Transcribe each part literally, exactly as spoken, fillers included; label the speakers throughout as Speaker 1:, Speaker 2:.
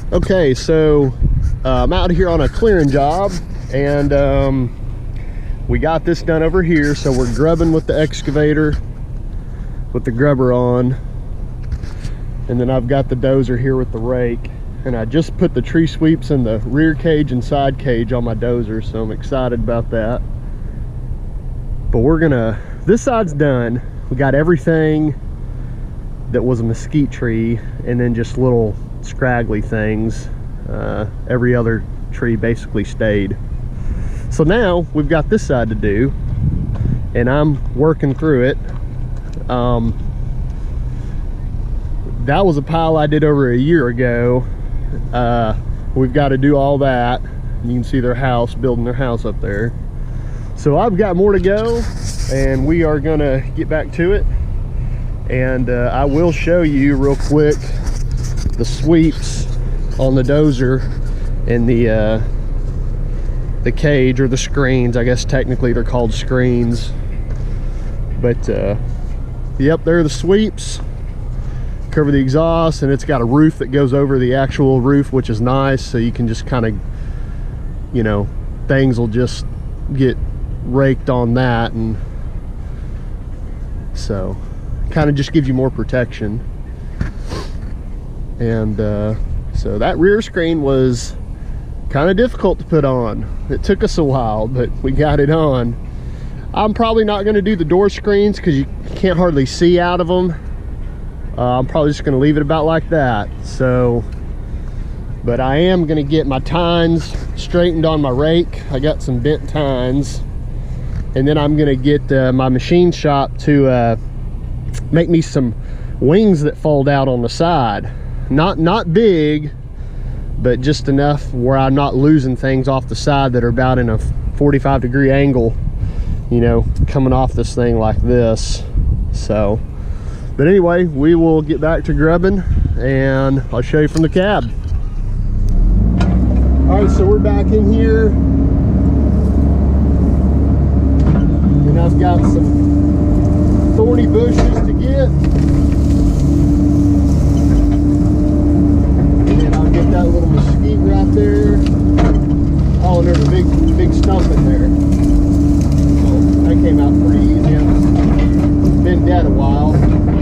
Speaker 1: Okay, so uh, I'm out here on a clearing job, and um, we got this done over here. So we're grubbing with the excavator with the grubber on, and then I've got the dozer here with the rake, and I just put the tree sweeps in the rear cage and side cage on my dozer, so I'm excited about that. But we're gonna, this side's done. We got everything that was a mesquite tree, and then just little scraggly things. Uh, every other tree basically stayed. So now we've got this side to do, and I'm working through it. Um, that was a pile I did over a year ago. Uh, we've got to do all that. You can see their house, building their house up there. So I've got more to go, and we are gonna get back to it. And uh, I will show you real quick the sweeps on the dozer and the uh, the cage, or the screens. I guess technically they're called screens. But uh, yep, there are the sweeps. Cover the exhaust, and it's got a roof that goes over the actual roof, which is nice. So you can just kind of, you know, things will just get raked on that, and so kind of just gives you more protection. And uh, so that rear screen was kind of difficult to put on. It took us a while, but we got it on. I'm probably not going to do the door screens because you can't hardly see out of them. Uh, I'm probably just going to leave it about like that. So, but I am going to get my tines straightened on my rake. I got some bent tines, and then I'm going to get uh, my machine shop to uh, make me some wings that fold out on the side. Not not big, but just enough where I'm not losing things off the side that are about in a forty-five degree angle, you know, coming off this thing like this. So, but anyway, we will get back to grubbing, and I'll show you from the cab. All right, so we're back in here, and I've got some thorny bushes to get. Get that little mesquite right there. Oh, and there's a big, big stump in there. So that came out pretty easy. It's been dead a while.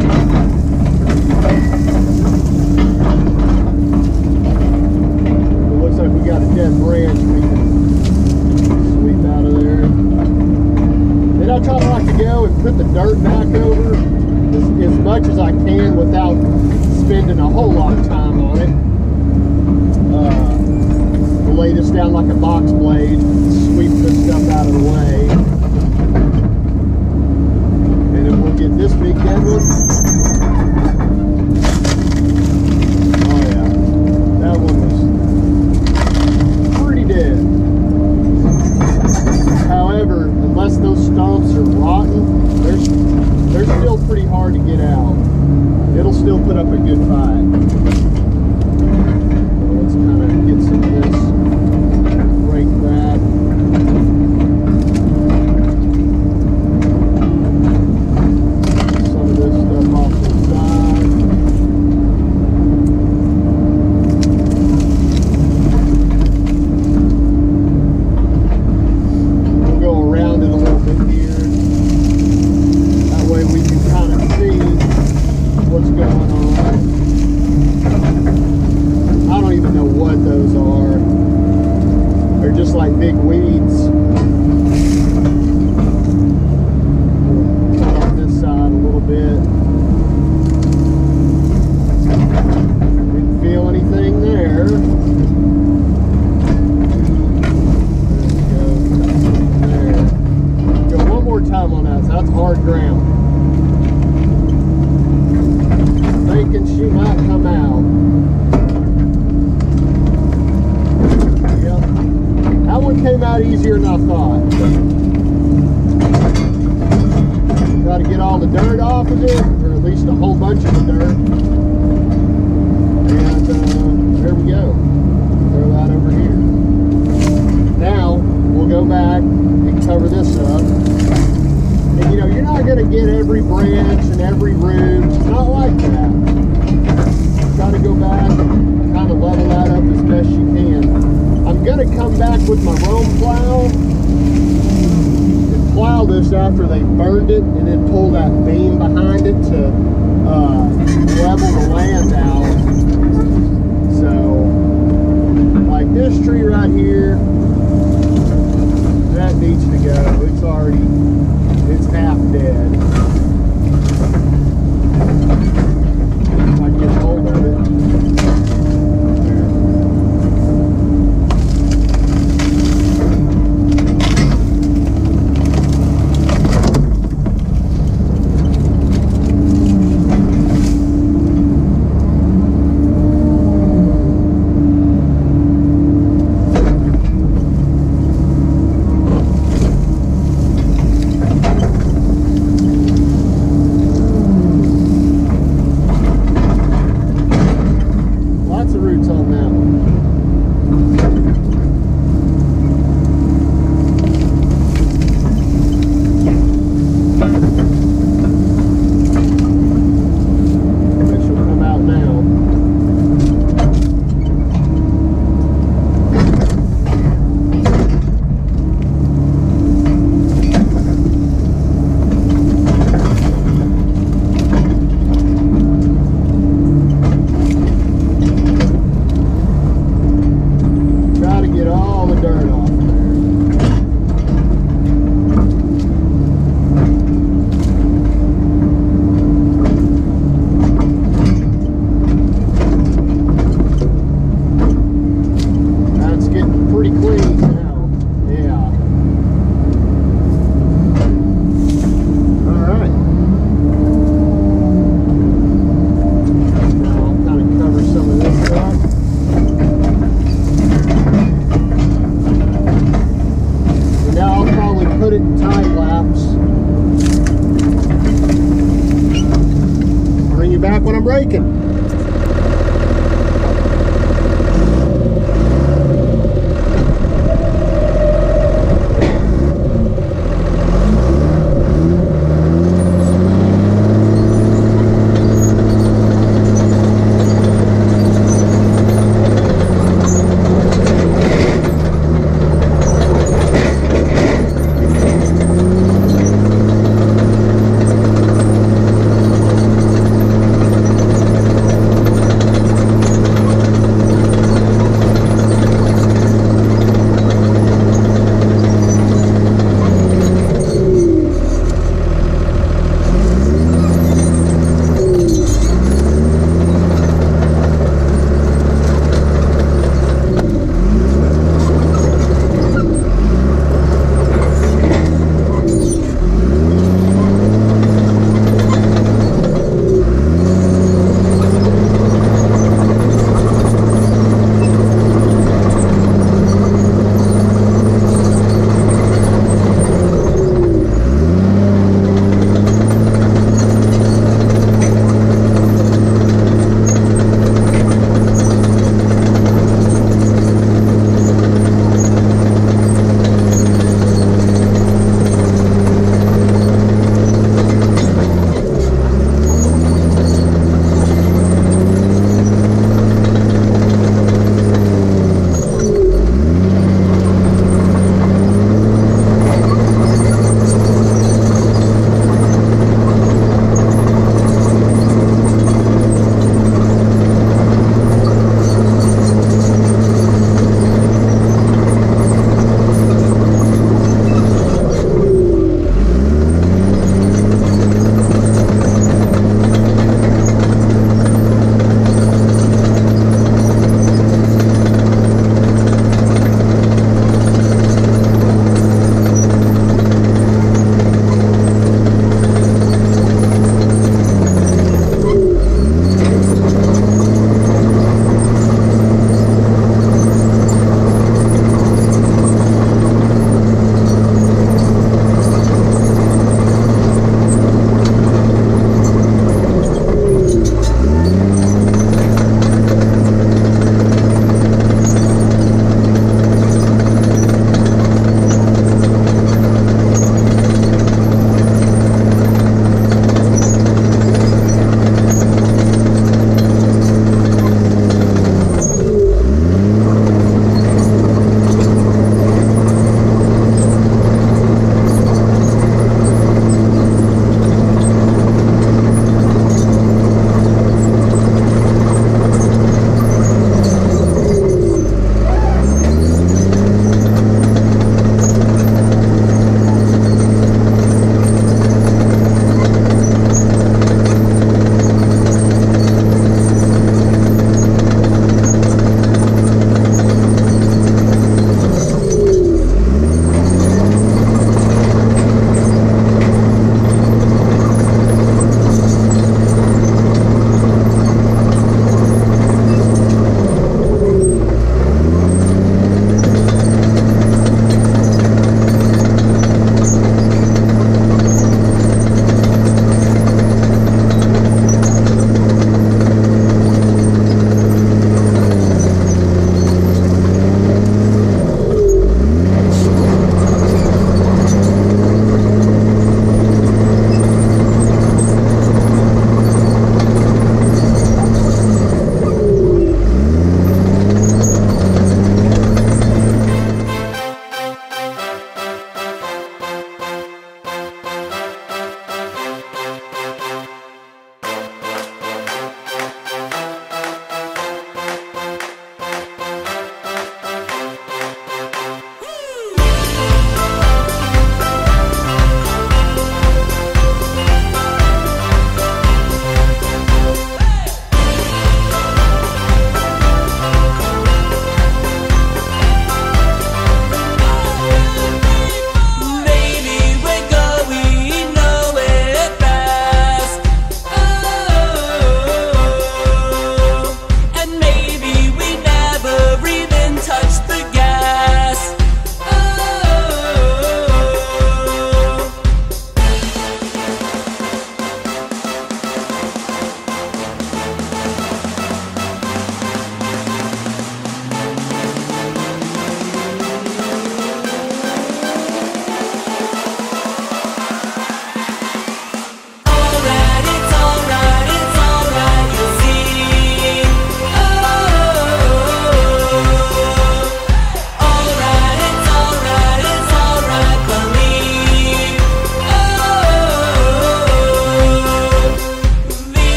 Speaker 1: It looks like we got a dead branch we can sweep out of there. Then I try to like to go and put the dirt back over as, as much as I can without spending a whole lot of time on it. Uh, we'll lay this down like a box blade, sweep this stuff out of the way, and then we'll get this big dead one. Oh yeah, that one was pretty dead. However, unless those stumps are rotten, they're, they're still pretty hard to get out. It'll still put up a good fight. Let's kind of get some of this, break that. Some of this stuff off to the side. We'll go around it a little bit here. That way we can kind of see what's going on. I don't even know what those are. They're just like big weeds. Cut on this side a little bit. Didn't feel anything there. There we go. There. Go one more time on that. So that's hard ground. Thinking she might come out. That one came out easier than I thought. Got to get all the dirt off of it, or at least a whole bunch of the dirt. And uh, there we go. Throw that over here. Now we'll go back and cover this up. And you know, you're not going to get every branch and every root. It's not like that. Got to go back and kind of level that up with my Rome plow and plow this after they burned it, and then pull that beam behind it to uh, level the land